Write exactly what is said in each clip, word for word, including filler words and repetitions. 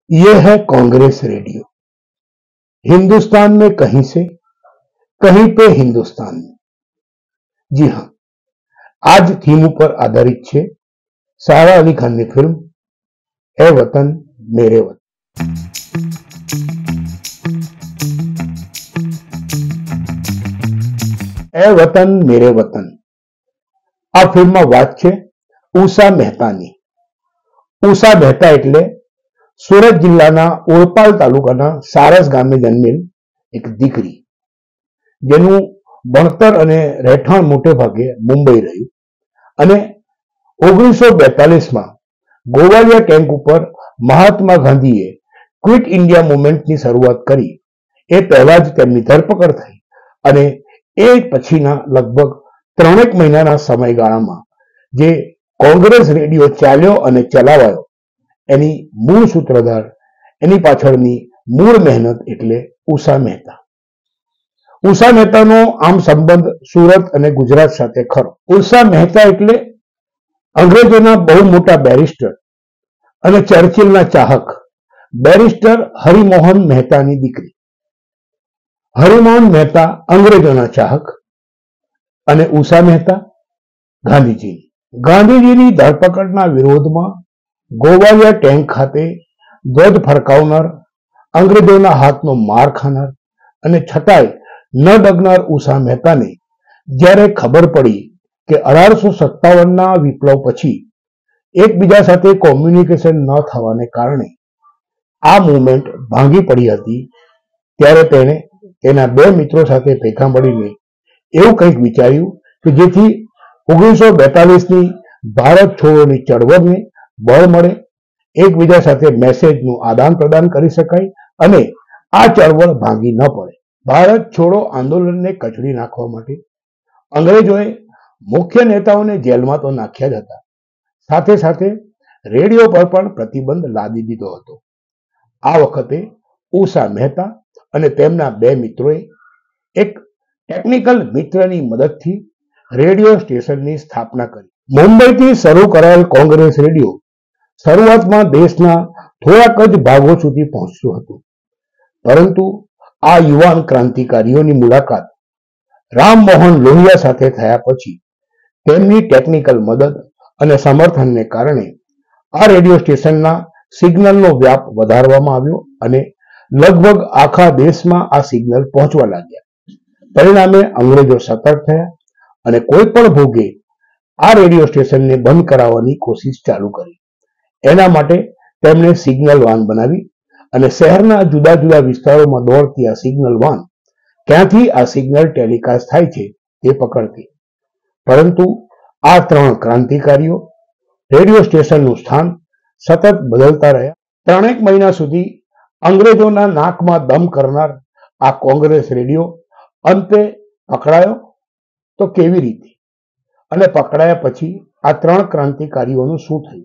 ये है कांग्रेस रेडियो। हिंदुस्तान में कहीं से कहीं पे हिंदुस्तान में। जी हाँ, आज थीम पर आधारित है सारा अली खान की फिल्म ए वतन मेरे वतन। ए वतन मेरे वतन आ फिल्म में बात है उषा मेहतानी। उषा मेहता એટલે સુરત જિલ્લાના ઓલપાડ તાલુકાના સારસ ગામે જન્મેલ એક દીકરી, જેનું ભણતર અને રહેઠાણ મોટે ભાગે મુંબઈ રહ્યું અને ઓગણીસો બેતાલીસ માં ગોવાલિયા ટેન્ક ઉપર મહાત્મા ગાંધીએ ક્વિટ ઇન્ડિયા મુવમેન્ટની શરૂઆત કરી એ પહેલા જ તેમની ધરપકડ થઈ અને એ પછીના લગભગ ત્રણેક મહિનાના સમયગાળામાં જે કોંગ્રેસ રેડિયો ચાલ્યો અને ચલાવાયો એની મૂળ સૂત્રધાર, એની પાછળની મૂળ મહેનત એટલે ઉષા મહેતા. ઉષા મહેતાનો આમ સંબંધ સુરત અને ગુજરાત સાથે ખરો. ઉષા મહેતા એટલે અંગ્રેજોના બહુ મોટા બેરિસ્ટર અને ચર્ચિલના ચાહક બેરિસ્ટર હરિમોહન મહેતાની દીકરી. હરિમોહન મહેતા અંગ્રેજોના ચાહક અને ઉષા મહેતા ગાંધીજીની. ગાંધીજીની ધરપકડના વિરોધમાં ગોવાલિયા ટેન્ક ખાતે ધ્વજ ફરકાવનાર, અંગ્રેજોના હાથનો માર ખાનાર અને છતાંય ન ડગનાર ઉષા મહેતાને જ્યારે ખબર પડી કે અઢારસો સત્તાવનના વિપ્લવ પછી એકબીજા સાથે કોમ્યુનિકેશન ન થવાને કારણે આ મુવમેન્ટ ભાંગી પડી હતી, ત્યારે તેણે તેના બે મિત્રો સાથે ભેગા મળીને એવું કંઈક વિચાર્યું કે જેથી ઓગણીસો બેતાલીસની ભારત છોડોની ચળવળને બળ મળે, એકબીજા સાથે મેસેજનું આદાન પ્રદાન કરી શકાય અને આ ચળવળ ભાંગી ન પડે. ભારત છોડો આંદોલનને કચડી નાખવા માટે અંગ્રેજોએ મુખ્ય નેતાઓને જેલમાં તો નાખ્યા જ હતા, સાથે સાથે રેડિયો પર પણ પ્રતિબંધ લાદી દીધો હતો. આ વખતે ઉષા મહેતા અને તેમના બે મિત્રોએ એક ટેકનિકલ મિત્રની મદદથી રેડિયો સ્ટેશનની સ્થાપના કરી. મુંબઈથી શરૂ કરાયેલ કોંગ્રેસ રેડિયો શરૂઆતમાં દેશના થોડાક જ ભાગો સુધી પહોંચતું હતું, પરંતુ આ યુવાન ક્રાંતિકારીઓની મુલાકાત રામમોહન લોહિયા સાથે થયા પછી તેમની ટેકનિકલ મદદ અને સમર્થનને કારણે આ રેડિયો સ્ટેશનના સિગ્નલનો વ્યાપ વધારવામાં આવ્યો અને લગભગ આખા દેશમાં આ સિગ્નલ પહોંચવા લાગ્યા. પરિણામે અંગ્રેજો સતર્ક થયા અને કોઈ પણ ભોગે આ રેડિયો સ્ટેશનને બંધ કરાવવાની કોશિશ ચાલુ કરી. એના માટે તેમણે સિગ્નલ વાન બનાવી અને શહેરના જુદા જુદા વિસ્તારોમાં દોડતી આ સિગ્નલ વાન ક્યાંથી આ સિગ્નલ ટેલિકાસ્ટ થાય છે તે પકડતી. પરંતુ આ ત્રણ ક્રાંતિકારીઓ રેડિયો સ્ટેશનનું સ્થાન સતત બદલતા રહ્યા. ત્રણેક મહિના સુધી અંગ્રેજોના નાકમાં દમ કરનાર આ કોંગ્રેસ રેડિયો અંતે પકડાયો તો કેવી રીતે, અને પકડાયા પછી આ ત્રણ ક્રાંતિકારીઓનું શું થયું,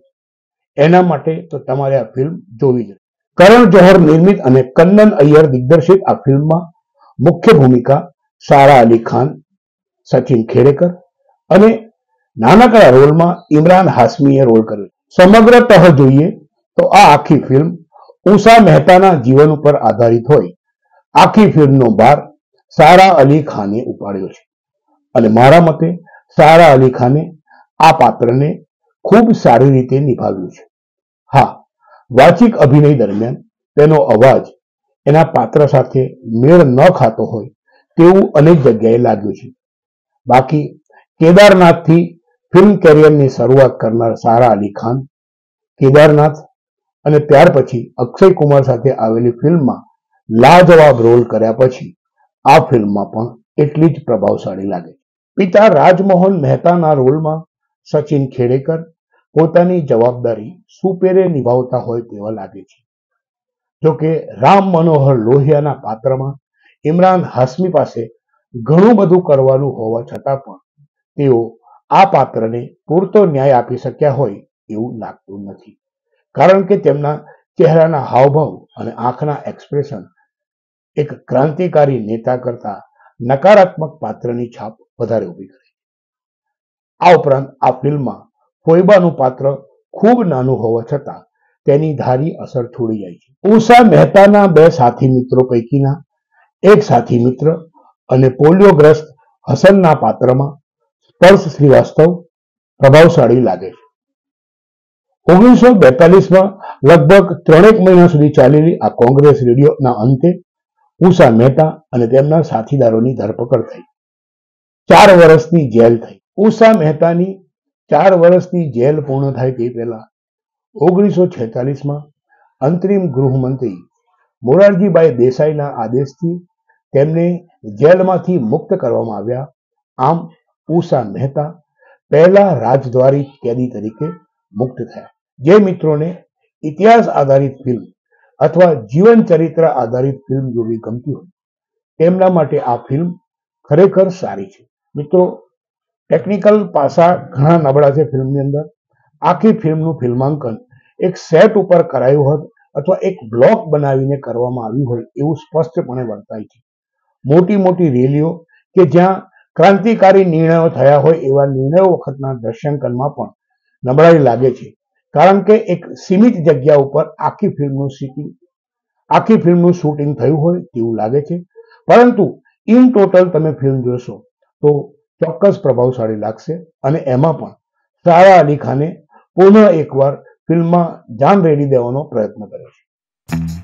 એના માટે તો તમારે આ ફિલ્મ જોવી જોઈએ. કરણ જોહર નિર્મિત અને કન્નન અય્યર દિગ્દર્શિત આ ફિલ્મમાં મુખ્ય ભૂમિકા સારા અલી ખાન, સચિન ખેડેકર અને નાનકડા રોલમાં ઇમરાન હાશમીએ રોલ કર્યો. સમગ્રતઃ જોઈએ તો આ આખી ફિલ્મ ઉષા મહેતાના જીવન ઉપર આધારિત હોય. આખી ફિલ્મનો ભાર સારા અલી ખાને ઉપાડ્યો છે અને મારા મતે સારા અલી ખાને આ પાત્રને ખૂબ સારી રીતે નિભાવ્યું છે. હા, વાચિક અભિનય દરમિયાન તેનો અવાજ એના પાત્ર સાથે મેળ ન ખાતો હોય તેવું અનેક જગ્યાએ લાગ્યું છે. બાકી કેદારનાથથી ફિલ્મ કેરિયરની શરૂઆત કરનાર સારા અલી ખાન, કેદારનાથ અને ત્યાર પછી અક્ષય કુમાર સાથે આવેલી ફિલ્મમાં લાજવાબ રોલ કર્યા પછી આ ફિલ્મમાં પણ એટલી જ પ્રભાવશાળી લાગે છે. પિતા રાજમોહન મહેતાના રોલમાં સચિન ખેડેકર પોતાની જવાબદારી સુપેરે નિભાવતા હોય તેવા લાગે છે. જોકે રામ મનોહર લોહિયાના પાત્રમાં ઇમરાન હાશમી પાસે ઘણું બધું કરવાનું હોવા છતાં પણ તેઓ આ પાત્રને પૂરતો ન્યાય આપી શક્યા હોય એવું લાગતું નથી, કારણ કે તેમના ચહેરાના હાવભાવ અને આંખના એક્સપ્રેશન એક ક્રાંતિકારી નેતા કરતા નકારાત્મક પાત્રની છાપ વધારે ઉભી કરે. આ ઉપરાંત આ ફિલ્મમાં ફોઈબાનું પાત્ર ખૂબ નાનું હોવા છતાં તેની ધારી અસર છોડી જાય છે. ઉષા મહેતાના બે સાથી મિત્રો પૈકીના એક સાથી મિત્ર અને પોલિયોગ્રસ્ત હસનના પાત્રમાં સ્પર્શ શ્રીવાસ્તવ પ્રભાવશાળી લાગે છે. ઓગણીસો બેતાલીસમાં લગભગ ત્રણેક મહિના સુધી ચાલેલી આ કોંગ્રેસ રેડિયોના અંતે ઉષા મહેતા અને તેમના સાથીદારોની ધરપકડ થઈ. ચાર વર્ષની જેલ થઈ. ઉષા મહેતાની ચાર વર્ષની જેલ પૂર્ણ થાય તે પહેલા ઓગણીસો છેતાલીસમાં અંતરિમ ગૃહમંત્રી મોરારજીભાઈ દેસાઈના આદેશથી તેમને જેલમાંથી મુક્ત કરવામાં આવ્યા. આમ ઉષા મહેતા પહેલા રાજદ્વારી કેદી તરીકે મુક્ત થયા. જે મિત્રોને ઇતિહાસ આધારિત ફિલ્મ અથવા જીવન ચરિત્ર આધારિત ફિલ્મ જોવી ગમતી હોય તેમના માટે આ ફિલ્મ ખરેખર સારી છે. મિત્રો, ટેકનિકલ પાસા ઘણા નબળા છે ફિલ્મની અંદર. આખી ફિલ્મનું ફિલ્માંકન એક સેટ ઉપર કરાયું હોત અથવા એક બ્લોક બનાવીને કરવામાં આવ્યું હોય એવું સ્પષ્ટપણે વર્તાય છે. મોટી મોટી રેલીઓ કે જ્યાં ક્રાંતિકારી નિર્ણયો થયા હોય એવા નિર્ણયો વખતના દ્રશ્યાંકનમાં પણ નબળાઈ લાગે છે. કારણ કે એક સીમિત જગ્યા ઉપર આખી ફિલ્મનું શૂટિંગ આખી ફિલ્મનું શૂટિંગ થયું હોય તેવું લાગે છે. પરંતુ ઇન ટોટલ તમે ફિલ્મ જોશો તો ચોક્કસ પ્રભાવશાળી લાગશે. અને એમાં પણ સારા અલી ખાને પુનઃ એકવાર ફિલ્મમાં જાન રેડી દેવાનો પ્રયત્ન કર્યો છે.